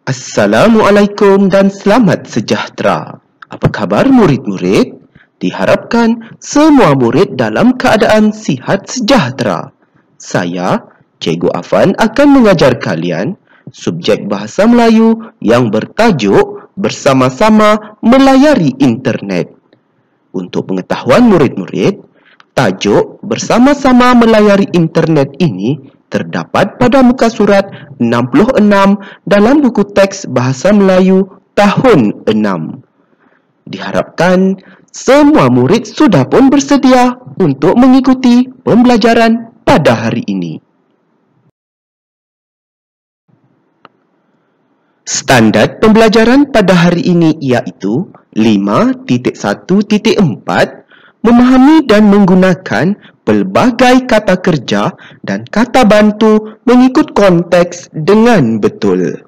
Assalamualaikum dan selamat sejahtera. Apa khabar murid-murid? Diharapkan semua murid dalam keadaan sihat sejahtera. Saya, Cikgu Afan akan mengajar kalian subjek Bahasa Melayu yang bertajuk Bersama-sama Melayari Internet. Untuk pengetahuan murid-murid, tajuk Bersama-sama Melayari Internet ini terdapat pada muka surat 66 dalam buku teks Bahasa Melayu tahun 6. Diharapkan semua murid sudah pun bersedia untuk mengikuti pembelajaran pada hari ini. Standard pembelajaran pada hari ini iaitu 5.1.4 memahami dan menggunakan pelbagai kata kerja dan kata bantu mengikut konteks dengan betul.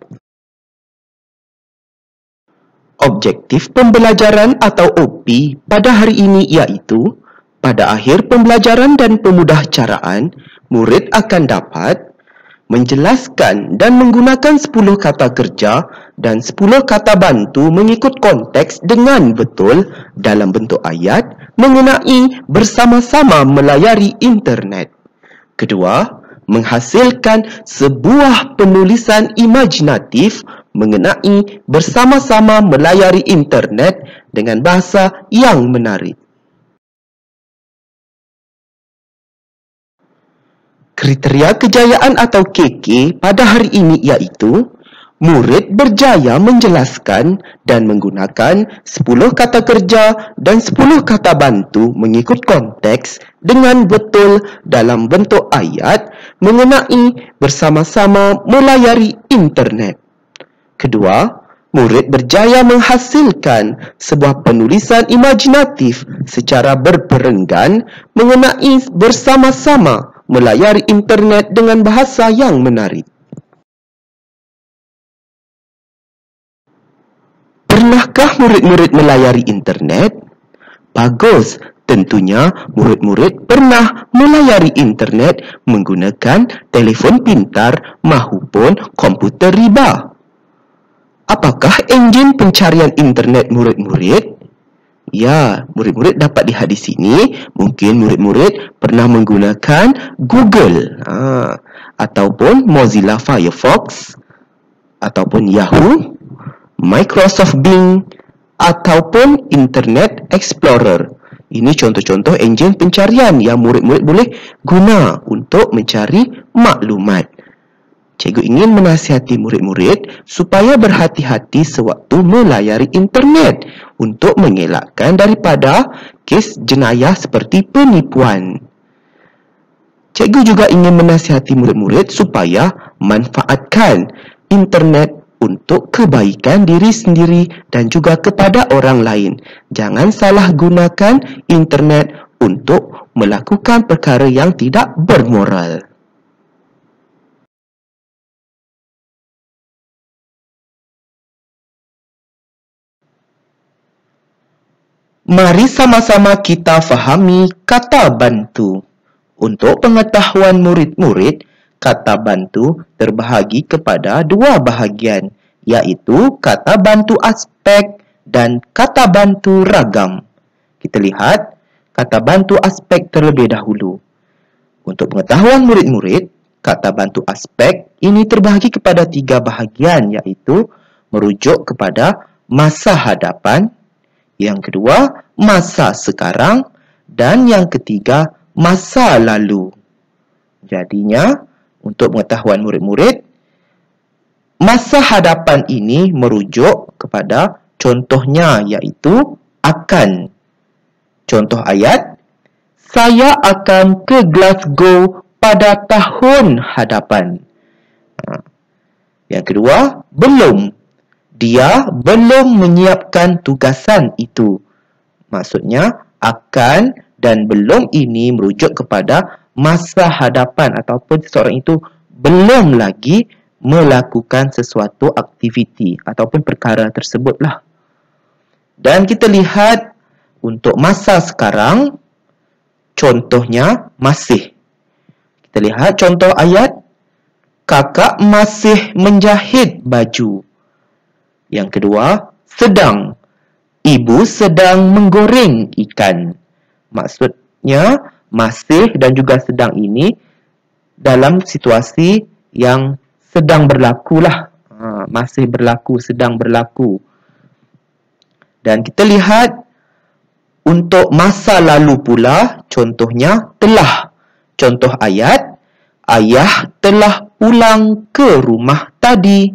Objektif pembelajaran atau OP pada hari ini iaitu, pada akhir pembelajaran dan pemudahcaraan, murid akan dapat menjelaskan dan menggunakan 10 kata kerja dan 10 kata bantu mengikut konteks dengan betul dalam bentuk ayat mengenai bersama-sama melayari internet. Kedua, menghasilkan sebuah penulisan imajinatif mengenai bersama-sama melayari internet dengan bahasa yang menarik. Kriteria kejayaan atau KK pada hari ini iaitu murid berjaya menjelaskan dan menggunakan 10 kata kerja dan 10 kata bantu mengikut konteks dengan betul dalam bentuk ayat mengenai bersama-sama melayari internet. Kedua, murid berjaya menghasilkan sebuah penulisan imajinatif secara berperenggan mengenai bersama-sama melayari internet dengan bahasa yang menarik. Pernahkah murid-murid melayari internet? Bagus, tentunya murid-murid pernah melayari internet menggunakan telefon pintar maupun komputer riba. Apakah enjin pencarian internet murid-murid? Ya, murid-murid dapat lihat di sini, mungkin murid-murid pernah menggunakan Google ataupun Mozilla Firefox ataupun Yahoo, Microsoft Bing ataupun Internet Explorer. Ini contoh-contoh enjin pencarian yang murid-murid boleh guna untuk mencari maklumat. Cikgu ingin menasihati murid-murid supaya berhati-hati sewaktu melayari internet untuk mengelakkan daripada kes jenayah seperti penipuan. Cikgu juga ingin menasihati murid-murid supaya manfaatkan internet untuk kebaikan diri sendiri dan juga kepada orang lain. Jangan salah gunakan internet untuk melakukan perkara yang tidak bermoral. Mari sama-sama kita fahami kata bantu. Untuk pengetahuan murid-murid, kata bantu terbahagi kepada dua bahagian, iaitu kata bantu aspek dan kata bantu ragam. Kita lihat kata bantu aspek terlebih dahulu. Untuk pengetahuan murid-murid, kata bantu aspek ini terbahagi kepada 3 bahagian, iaitu merujuk kepada masa hadapan, yang kedua, masa sekarang, dan yang ketiga, masa lalu. Jadinya, untuk pengetahuan murid-murid, masa hadapan ini merujuk kepada contohnya, iaitu akan. Contoh ayat, saya akan ke Glasgow pada tahun hadapan. Yang kedua, belum. Dia belum menyiapkan tugasan itu. Maksudnya, akan dan belum ini merujuk kepada masa hadapan ataupun seseorang itu belum lagi melakukan sesuatu aktiviti ataupun perkara tersebutlah. Dan kita lihat untuk masa sekarang, contohnya masih. Kita lihat contoh ayat. kakak masih menjahit baju. Yang kedua, sedang. Ibu sedang menggoreng ikan. Maksudnya, masih dan juga sedang ini dalam situasi yang sedang berlaku lah. Masih berlaku, sedang berlaku. Dan kita lihat untuk masa lalu pula, contohnya telah. Contoh ayat, ayah telah pulang ke rumah tadi.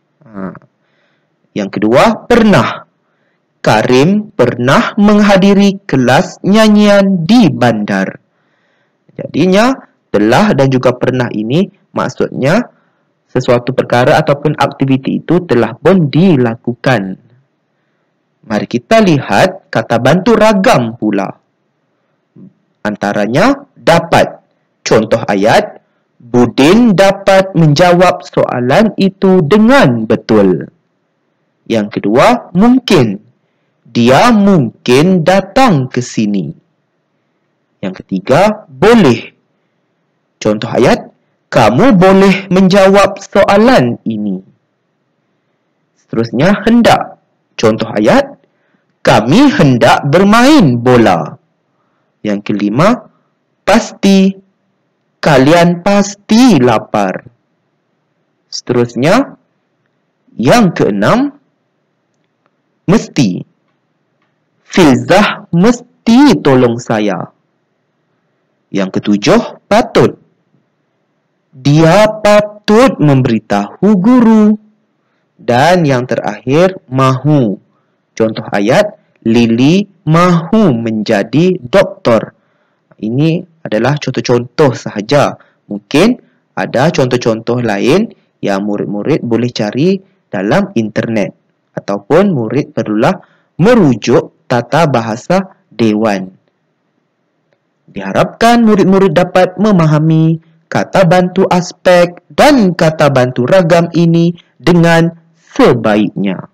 Yang kedua, pernah. Karim pernah menghadiri kelas nyanyian di bandar. Jadinya, telah dan juga pernah ini maksudnya sesuatu perkara ataupun aktiviti itu telah pun dilakukan. Mari kita lihat kata bantu ragam pula. Antaranya, dapat. Contoh ayat, Budin dapat menjawab soalan itu dengan betul. Yang kedua, mungkin. Dia mungkin datang ke sini. Yang ketiga, boleh. Contoh ayat, kamu boleh menjawab soalan ini. Seterusnya, hendak. Contoh ayat, kami hendak bermain bola. Yang kelima, pasti. Kalian pasti lapar. Seterusnya, yang keenam, mesti. Filzah mesti tolong saya. Yang ketujuh, patut. Dia patut memberitahu guru. Dan yang terakhir, mahu. Contoh ayat, Lily mahu menjadi doktor. Ini adalah contoh-contoh sahaja. Mungkin ada contoh-contoh lain yang murid-murid boleh cari dalam internet. Ataupun murid perlulah merujuk tata bahasa Dewan. Diharapkan murid-murid dapat memahami kata bantu aspek dan kata bantu ragam ini dengan sebaiknya.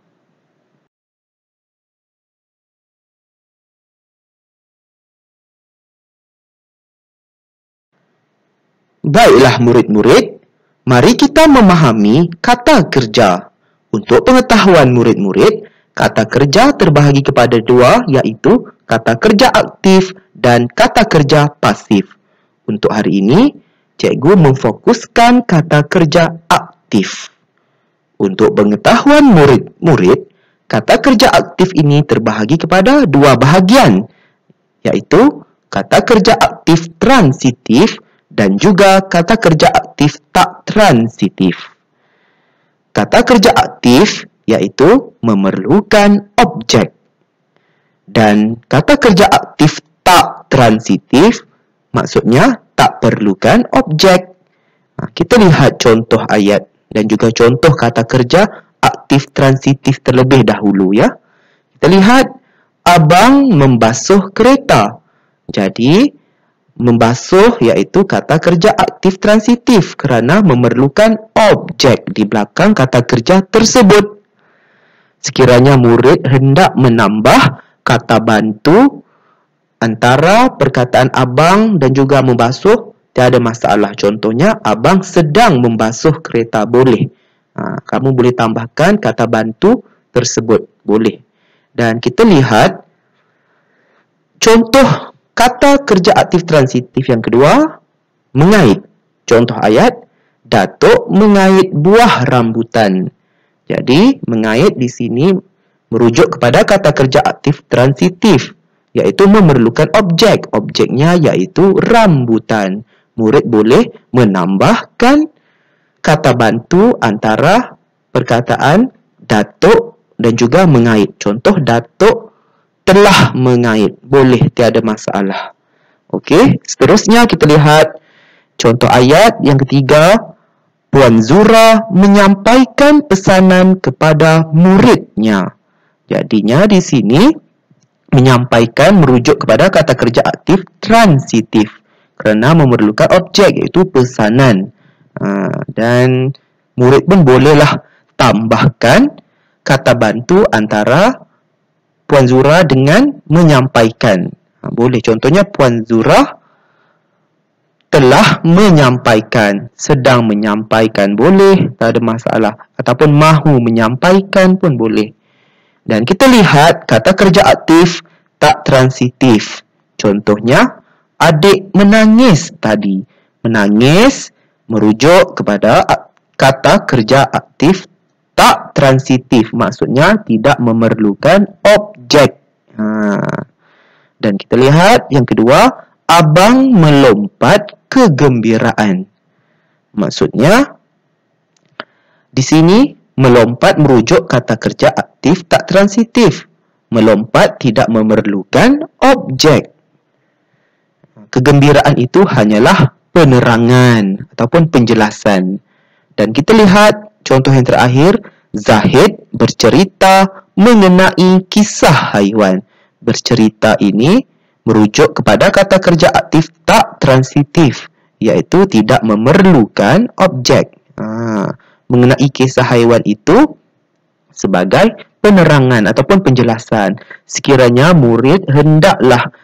Baiklah murid-murid, mari kita memahami kata kerja. Untuk pengetahuan murid-murid, kata kerja terbahagi kepada dua, iaitu kata kerja aktif dan kata kerja pasif. Untuk hari ini, cikgu memfokuskan kata kerja aktif. Untuk pengetahuan murid-murid, kata kerja aktif ini terbahagi kepada dua bahagian, iaitu kata kerja aktif transitif dan juga kata kerja aktif tak transitif. Kata kerja aktif iaitu memerlukan objek. Dan kata kerja aktif tak transitif maksudnya tak perlukan objek. Kita lihat contoh ayat dan juga contoh kata kerja aktif transitif terlebih dahulu ya. Kita lihat abang membasuh kereta. Jadi membasuh iaitu kata kerja aktif transitif kerana memerlukan objek di belakang kata kerja tersebut. Sekiranya murid hendak menambah kata bantu antara perkataan abang dan juga membasuh, tiada masalah. Contohnya, abang sedang membasuh kereta, boleh. Kamu boleh tambahkan kata bantu tersebut, boleh. Dan kita lihat contoh kata kerja aktif transitif yang kedua, mengait. Contoh ayat, Datuk mengait buah rambutan. Jadi, mengait di sini merujuk kepada kata kerja aktif transitif, iaitu memerlukan objek. Objeknya iaitu rambutan. Murid boleh menambahkan kata bantu antara perkataan Datuk dan juga mengait. Contoh, Datuk telah mengait. Boleh, tiada masalah. Okey, seterusnya kita lihat contoh ayat yang ketiga. Puan Zura menyampaikan pesanan kepada muridnya. Jadinya di sini menyampaikan merujuk kepada kata kerja aktif transitif kerana memerlukan objek iaitu pesanan. Dan murid pun bolehlah tambahkan kata bantu antara Puan Zura dengan menyampaikan. Boleh. Contohnya Puan Zura telah menyampaikan. Sedang menyampaikan boleh, tak ada masalah. Ataupun mahu menyampaikan pun boleh. Dan kita lihat kata kerja aktif tak transitif. Contohnya, adik menangis tadi. Menangis merujuk kepada kata kerja aktif tak transitif. Maksudnya tidak memerlukan objek. Dan kita lihat yang kedua, abang melompat kegembiraan. Maksudnya, di sini melompat merujuk kata kerja aktif tak transitif. Melompat tidak memerlukan objek. Kegembiraan itu hanyalah penerangan ataupun penjelasan. Dan kita lihat contoh yang terakhir, Zahid bercerita mengenai kisah haiwan. Bercerita ini merujuk kepada kata kerja aktif tak transitif, iaitu tidak memerlukan objek. Mengenai kisah haiwan itu sebagai penerangan ataupun penjelasan. Sekiranya murid hendak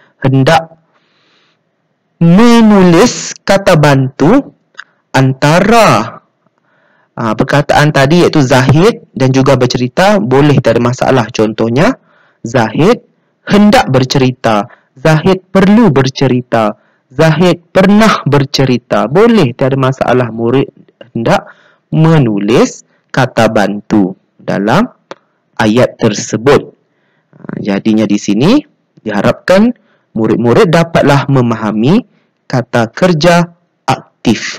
menulis kata bantu antara perkataan tadi iaitu Zahid dan juga bercerita, boleh, tak ada masalah. Contohnya, Zahid hendak bercerita, Zahid perlu bercerita, Zahid pernah bercerita. Boleh, tak ada masalah. Murid hendak menulis kata bantu dalam ayat tersebut. Jadinya di sini diharapkan murid-murid dapatlah memahami kata kerja aktif.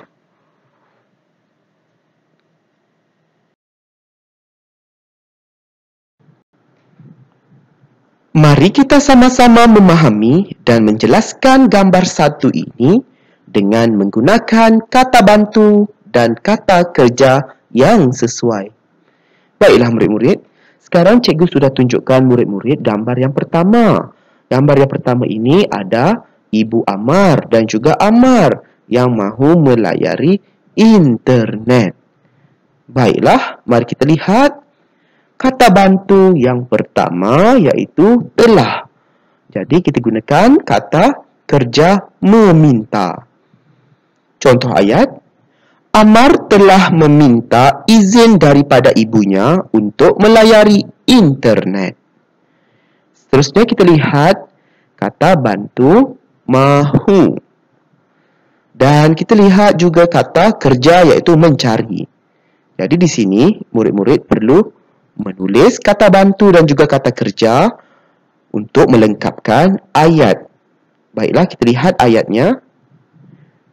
Mari kita sama-sama memahami dan menjelaskan gambar satu ini dengan menggunakan kata bantu dan kata kerja yang sesuai. Baiklah murid-murid, sekarang cikgu sudah tunjukkan murid-murid gambar yang pertama. Gambar yang pertama ini ada Ibu Amar dan juga Amar yang mahu melayari internet. Baiklah, mari kita lihat kata bantu yang pertama iaitu telah. Jadi kita gunakan kata kerja meminta. Contoh ayat, Amar telah meminta izin daripada ibunya untuk melayari internet. Seterusnya kita lihat kata bantu mahu. Dan kita lihat juga kata kerja iaitu mencari. Jadi di sini murid-murid perlu menulis kata bantu dan juga kata kerja untuk melengkapkan ayat. Baiklah, kita lihat ayatnya. Dia ...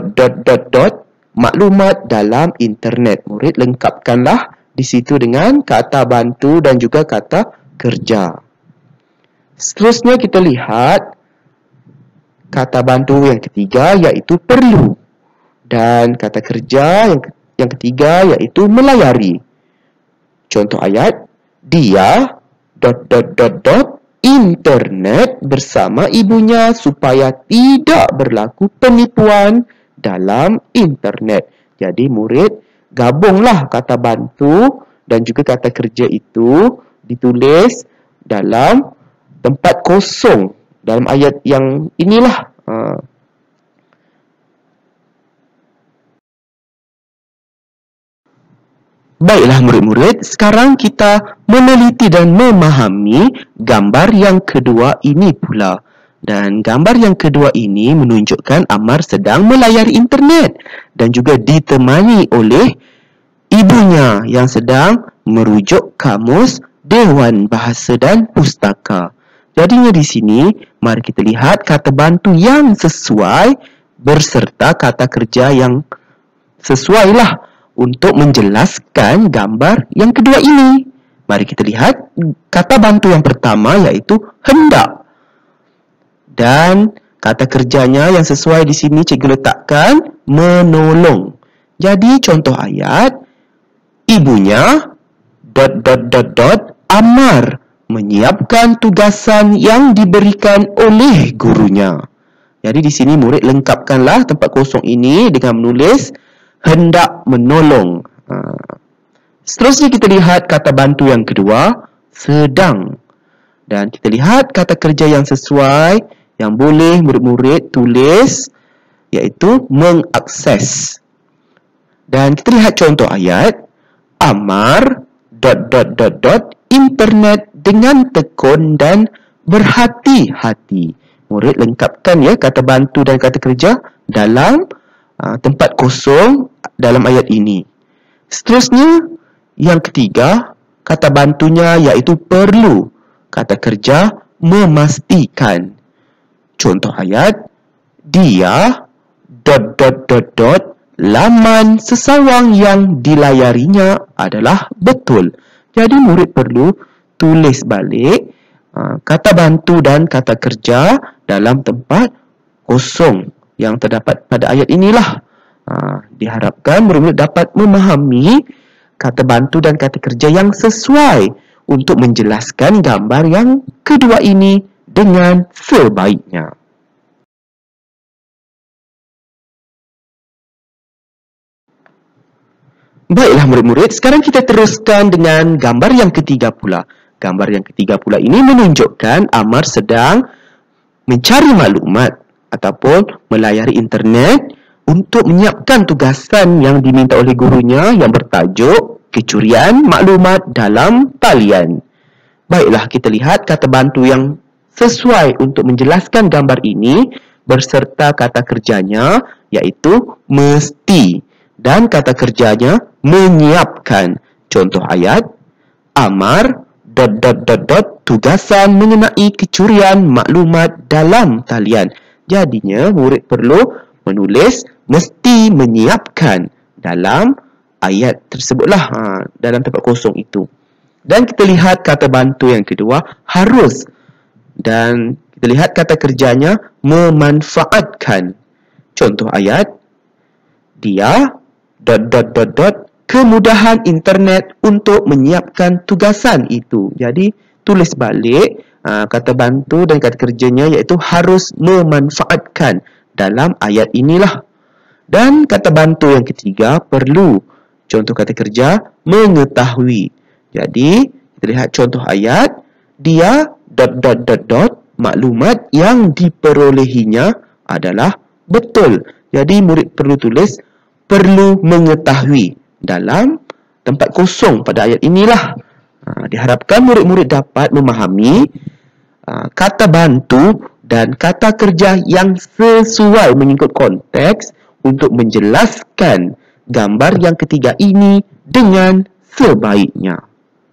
maklumat dalam internet. Murid lengkapkanlah di situ dengan kata bantu dan juga kata kerja. Seterusnya kita lihat kata bantu yang ketiga iaitu perlu. Dan kata kerja yang ketiga iaitu melayari. Contoh ayat, dia ... internet bersama ibunya supaya tidak berlaku penipuan dalam internet. Jadi murid gabunglah kata bantu dan juga kata kerja itu ditulis dalam tempat kosong dalam ayat yang inilah. Baiklah murid-murid, sekarang kita meneliti dan memahami gambar yang kedua ini pula. Dan gambar yang kedua ini menunjukkan Amar sedang melayari internet dan juga ditemani oleh ibunya yang sedang merujuk kamus Dewan Bahasa dan Pustaka. Jadinya di sini, mari kita lihat kata bantu yang sesuai berserta kata kerja yang sesuailah untuk menjelaskan gambar yang kedua ini. Mari kita lihat kata bantu yang pertama iaitu hendak. Dan kata kerjanya yang sesuai di sini cikgu letakkan menolong. Jadi contoh ayat, ibunya ... Amar menyiapkan tugasan yang diberikan oleh gurunya. Jadi di sini murid lengkapkanlah tempat kosong ini dengan menulis hendak menolong. Seterusnya kita lihat kata bantu yang kedua, sedang. Dan kita lihat kata kerja yang sesuai yang boleh murid-murid tulis iaitu mengakses. Dan kita lihat contoh ayat. Amar ... internet dengan tekun dan berhati-hati. Murid lengkapkan ya kata bantu dan kata kerja dalam tempat kosong dalam ayat ini. Seterusnya, yang ketiga, kata bantunya iaitu perlu. Kata kerja memastikan. Contoh ayat, dia ... laman sesawang yang dilayarinya adalah betul. Jadi murid perlu tulis balik kata bantu dan kata kerja dalam tempat kosong yang terdapat pada ayat inilah. Diharapkan murid-murid dapat memahami kata bantu dan kata kerja yang sesuai untuk menjelaskan gambar yang kedua ini dengan sebaiknya. Baiklah murid-murid, sekarang kita teruskan dengan gambar yang ketiga pula. Gambar yang ketiga pula ini menunjukkan Amar sedang mencari maklumat ataupun melayari internet untuk menyiapkan tugasan yang diminta oleh gurunya yang bertajuk kecurian maklumat dalam talian. Baiklah, kita lihat kata bantu yang sesuai untuk menjelaskan gambar ini berserta kata kerjanya iaitu mesti dan kata kerjanya menyiapkan. Contoh ayat, Amar ... tugasan mengenai kecurian maklumat dalam talian. Jadinya murid perlu menulis mesti menyiapkan dalam ayat tersebutlah, dalam tempat kosong itu. Dan kita lihat kata bantu yang kedua, harus. Dan kita lihat kata kerjanya memanfaatkan. Contoh ayat, dia ... kemudahan internet untuk menyiapkan tugasan itu. Jadi tulis balik kata bantu dan kata kerjanya iaitu harus memanfaatkan dalam ayat inilah. Dan kata bantu yang ketiga perlu. Contoh kata kerja mengetahui. Jadi kita lihat contoh ayat, dia ... maklumat yang diperolehinya adalah betul. Jadi murid perlu tulis perlu mengetahui dalam tempat kosong pada ayat inilah. Diharapkan murid-murid dapat memahami kata bantu dan kata kerja yang sesuai mengikut konteks untuk menjelaskan gambar yang ketiga ini dengan sebaiknya.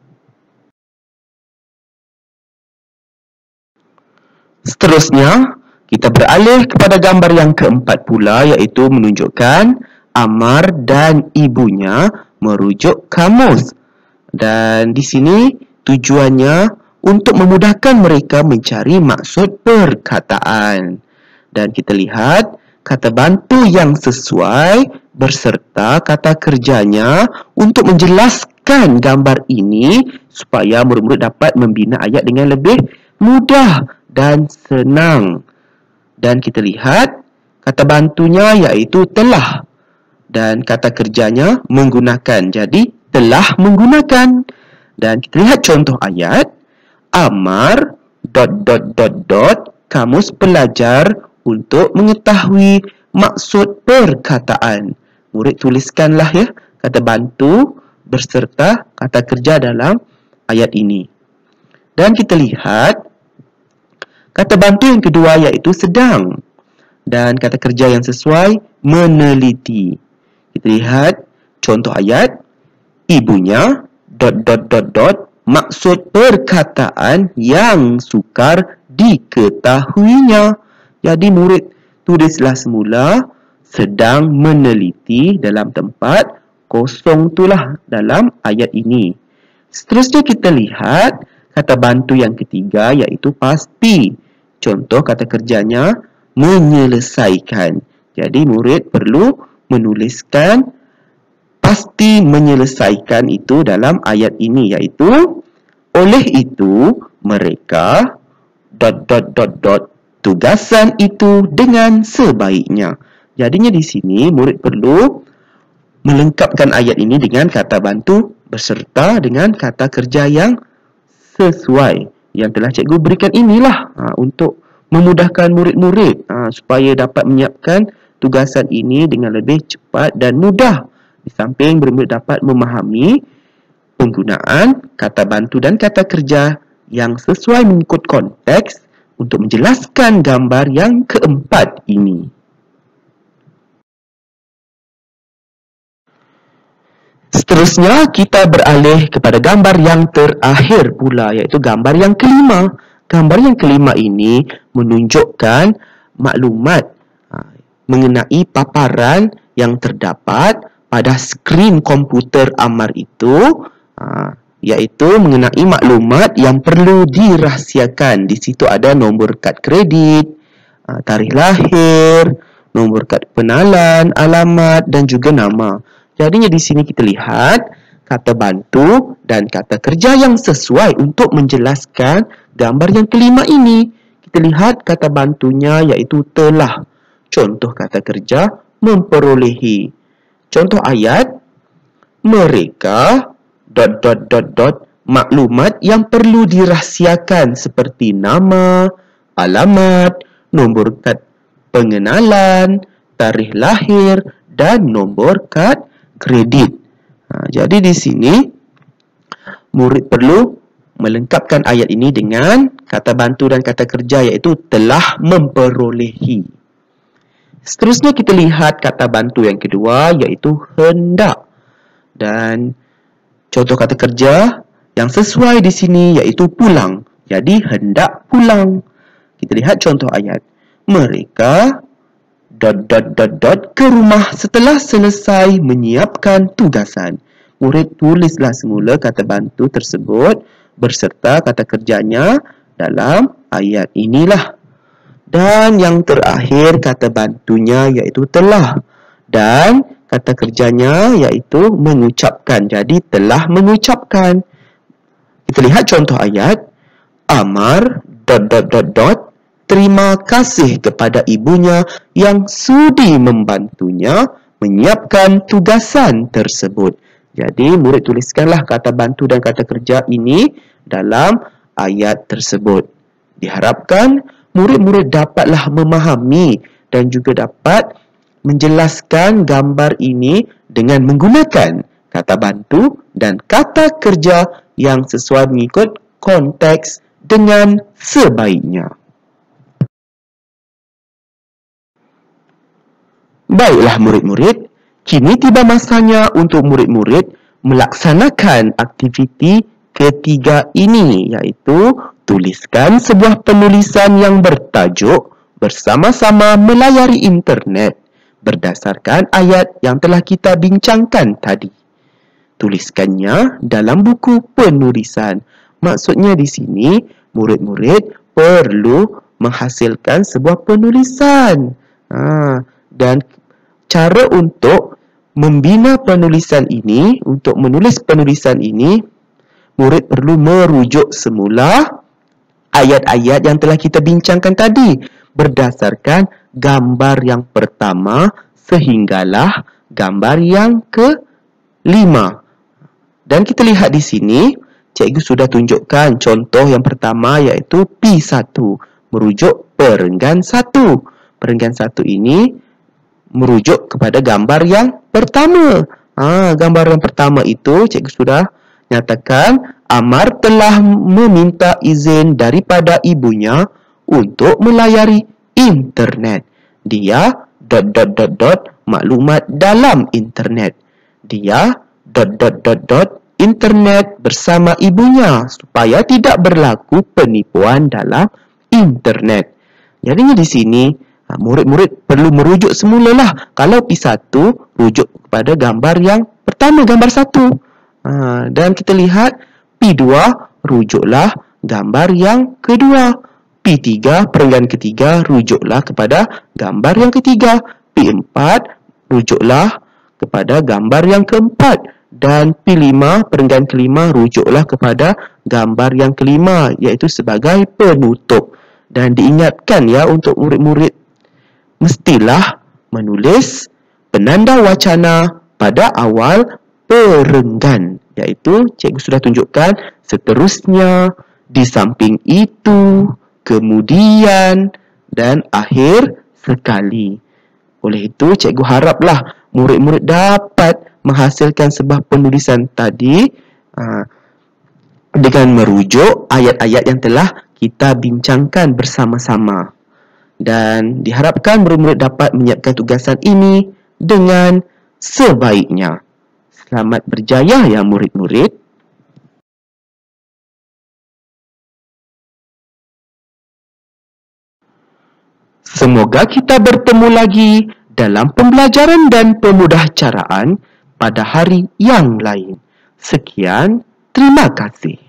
Seterusnya, kita beralih kepada gambar yang keempat pula iaitu menunjukkan Amar dan ibunya merujuk kamus. Dan di sini tujuannya untuk memudahkan mereka mencari maksud perkataan. Dan kita lihat kata bantu yang sesuai berserta kata kerjanya untuk menjelaskan gambar ini supaya murid-murid dapat membina ayat dengan lebih mudah dan senang. Dan kita lihat kata bantunya iaitu telah. Dan kata kerjanya menggunakan. Jadi, telah menggunakan. Dan kita lihat contoh ayat. Amar ... kamus pelajar untuk mengetahui maksud perkataan. Murid tuliskanlah ya kata bantu berserta kata kerja dalam ayat ini. Dan kita lihat kata bantu yang kedua iaitu sedang. Dan kata kerja yang sesuai meneliti. Kita lihat contoh ayat, ibunya ... maksud perkataan yang sukar diketahuinya. Jadi murid tulislah semula sedang meneliti dalam tempat kosong itulah dalam ayat ini. Seterusnya kita lihat kata bantu yang ketiga iaitu pasti. Contoh kata kerjanya menyelesaikan. Jadi murid perlu menuliskan pasti menyelesaikan itu dalam ayat ini iaitu oleh itu mereka ... tugasan itu dengan sebaiknya. Jadinya di sini murid perlu melengkapkan ayat ini dengan kata bantu beserta dengan kata kerja yang sesuai yang telah cikgu berikan inilah untuk memudahkan murid-murid supaya dapat menyiapkan tugasan ini dengan lebih cepat dan mudah. Di samping murid-murid dapat memahami penggunaan kata bantu dan kata kerja yang sesuai mengikut konteks untuk menjelaskan gambar yang keempat ini. Seterusnya, kita beralih kepada gambar yang terakhir pula, iaitu gambar yang kelima. Gambar yang kelima ini menunjukkan maklumat mengenai paparan yang terdapat pada skrin komputer Amar itu, iaitu mengenai maklumat yang perlu dirahsiakan. Di situ ada nombor kad kredit, tarikh lahir, nombor kad pengenalan, alamat dan juga nama. Jadinya di sini kita lihat kata bantu dan kata kerja yang sesuai untuk menjelaskan gambar yang kelima ini. Kita lihat kata bantunya iaitu telah. Contoh kata kerja memperolehi. Contoh ayat mereka ... maklumat yang perlu dirahsiakan seperti nama, alamat, nombor kad pengenalan, tarikh lahir dan nombor kad kredit. Jadi di sini murid perlu melengkapkan ayat ini dengan kata bantu dan kata kerja iaitu telah memperolehi. Seterusnya kita lihat kata bantu yang kedua iaitu hendak. Dan contoh kata kerja yang sesuai di sini iaitu pulang. Jadi hendak pulang. Kita lihat contoh ayat. Mereka ... ke rumah setelah selesai menyiapkan tugasan. Murid tulislah semula kata bantu tersebut berserta kata kerjanya dalam ayat inilah. Dan yang terakhir kata bantunya iaitu telah. Dan kata kerjanya iaitu mengucapkan. Jadi telah mengucapkan. Kita lihat contoh ayat. Amar ... terima kasih kepada ibunya yang sudi membantunya menyiapkan tugasan tersebut. Jadi murid tuliskanlah kata bantu dan kata kerja ini dalam ayat tersebut. Diharapkan murid-murid dapatlah memahami dan juga dapat menjelaskan gambar ini dengan menggunakan kata bantu dan kata kerja yang sesuai mengikut konteks dengan sebaiknya. Baiklah murid-murid, kini tiba masanya untuk murid-murid melaksanakan aktiviti ketiga ini, iaitu tuliskan sebuah penulisan yang bertajuk bersama-sama melayari internet berdasarkan ayat yang telah kita bincangkan tadi. Tuliskannya dalam buku penulisan. Maksudnya di sini, murid-murid perlu menghasilkan sebuah penulisan. Dan cara untuk membina penulisan ini, untuk menulis penulisan ini, murid perlu merujuk semula ayat-ayat yang telah kita bincangkan tadi berdasarkan gambar yang pertama sehinggalah gambar yang kelima. Dan kita lihat di sini, cikgu sudah tunjukkan contoh yang pertama iaitu P1, merujuk perenggan 1. Perenggan 1 ini merujuk kepada gambar yang pertama. Gambar yang pertama itu cikgu sudah nyatakan Amar telah meminta izin daripada ibunya untuk melayari internet. Dia ... maklumat dalam internet. Dia ... internet bersama ibunya supaya tidak berlaku penipuan dalam internet. Jadinya di sini murid-murid perlu merujuk semulalah. Kalau P1 rujuk kepada gambar yang pertama, gambar 1. Dan kita lihat P2 rujuklah gambar yang kedua. P3 perenggan ketiga rujuklah kepada gambar yang ketiga. P4 rujuklah kepada gambar yang keempat. Dan P5 perenggan kelima rujuklah kepada gambar yang kelima, iaitu sebagai penutup. Dan diingatkan ya untuk murid-murid, mestilah menulis penanda wacana pada awal perenggan, iaitu cikgu sudah tunjukkan seterusnya, di samping itu, kemudian, dan akhir sekali. Oleh itu, cikgu haraplah murid-murid dapat menghasilkan sebuah penulisan tadi dengan merujuk ayat-ayat yang telah kita bincangkan bersama-sama. Dan diharapkan murid-murid dapat menyiapkan tugasan ini dengan sebaiknya. Selamat berjaya ya murid-murid. Semoga kita bertemu lagi dalam pembelajaran dan pemudahcaraan pada hari yang lain. Sekian, terima kasih.